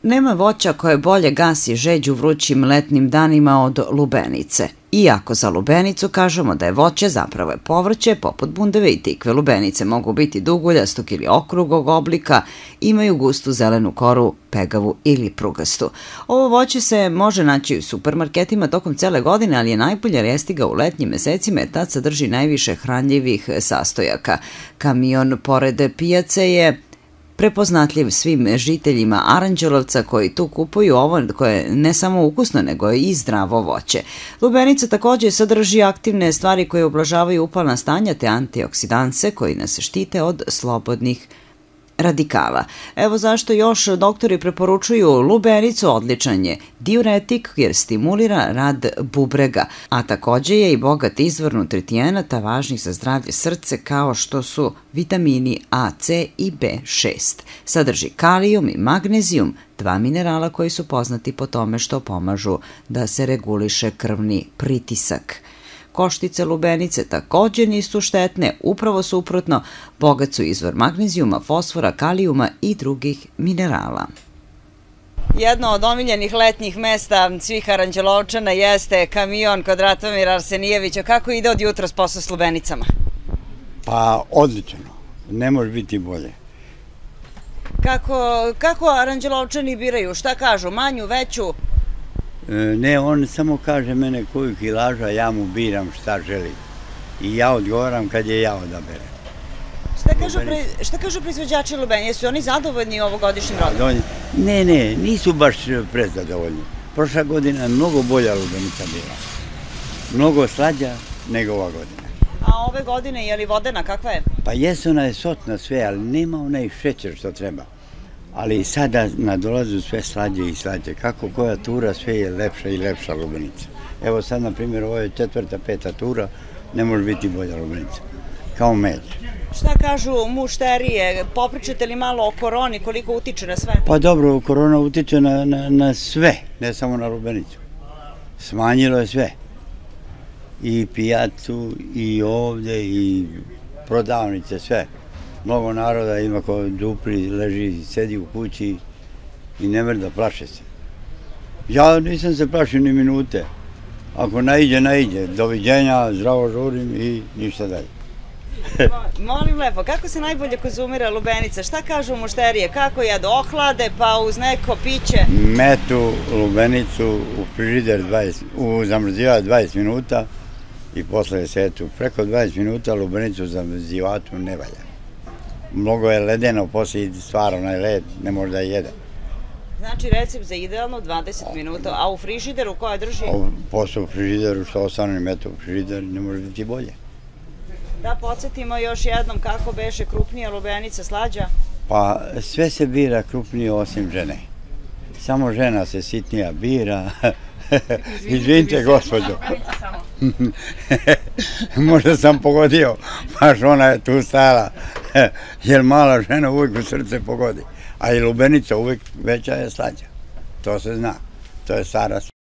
Nema voća koje bolje gasi žeđ u vrućim letnim danima od lubenice. Iako za lubenicu kažemo da je voće, zapravo je povrće, poput bundeve i tikve. Lubenice mogu biti duguljastog ili okrugog oblika, imaju gustu zelenu koru, pegavu ili prugastu. Ovo voće se može naći u supermarketima tokom cele godine, ali je najbolje jesti ga u letnjim mesecima jer tad sadrži najviše hranljivih sastojaka. Kamion pored pijace je prepoznatljiv svim žiteljima Aranđelovca koji tu kupuju ovo koje ne samo ukusno nego i zdravo voće. Lubenica također sadrži aktivne stvari koje ublažavaju upalna stanja te antioksidanse koji nas štite od slobodnih radikala. Evo zašto još doktori preporučuju lubenicu, odličan je diuretik jer stimulira rad bubrega, a također je i bogat izvor nutritijenata važnih za zdravlje srce kao što su vitamini A, C i B6. Sadrži kalijum i magnezijum, dva minerala koji su poznati po tome što pomažu da se reguliše krvni pritisak. Koštice lubenice također nisu štetne, upravo suprotno, bogat su izvor magnezijuma, fosfora, kalijuma i drugih minerala. Jedno od omiljenih letnjih mesta svih Aranđelovčana jeste kamion kod Ratomira Arsenijevića. Kako ide od jutros posao s lubenicama? Pa odlično, ne može biti bolje. Kako Aranđelovčani biraju? Šta kažu? Manju, veću? Ne, on samo kaže mene koju kilažu, a ja mu biram šta želi. I ja odgovaram kad je ja odaberem. Šta kažu proizvođači lubenja? Jesu oni zadovoljni ovogodišnjim rodom? Ne, nisu baš prezadovoljni. Prošla godina je mnogo bolja lubenica bila. Mnogo slađa nego ova godina. A ove godine je li vodena, kakva je? Pa jesu, ona je sotna sve, ali nema onaj šećer što treba. Ali sada nadolazu sve slađe i slađe. Kako koja tura, sve je lepša i lepša lubenica. Evo sad, na primjer, ovo je 4., 5. tura, ne može biti bolja lubenica. Kao med. Šta kažu mušterije? Popričate li malo o koroni, koliko utiče na sve? Pa dobro, korona utiče na sve, ne samo na lubenicu. Smanjilo je sve. I pijacu, i ovdje, i prodavnice, sve. Mnogo naroda ima ko dupli, leži, sedi u kući i ne mrda, plaše se. Ja nisam se plašio ni minute. Ako naiđe. Doviđenja, zdravo žurim i ništa dalje. Molim lepo, kako se najbolje konzumira lubenica? Šta kažu mušterije? Kako jedu? Ohlade pa uz neko piće? Metu lubenicu u frižider, u zamrzivač 20 minuta i posle setu. Preko 20 minuta lubenicu u zamrzivatu ne valja. Mnogo je ledeno, poslije stvara onaj led, ne može da jede. Znači recept za idealno 20 minuta, a u frižideru koja drži? Posle u frižideru, što ostane meta u frižider, ne može biti bolje. Da podsjetimo još jednom kako beše krupnija lubenica, slađa? Pa sve se bira krupnije osim žene. Samo žena se sitnija bira. Izvinite, gospođo. Možda sam pogodio, baš ona je tu stala. Jer mala žena uvijek u srce pogodi. A i lubenica uvijek veća je slađa. To se zna. To je stara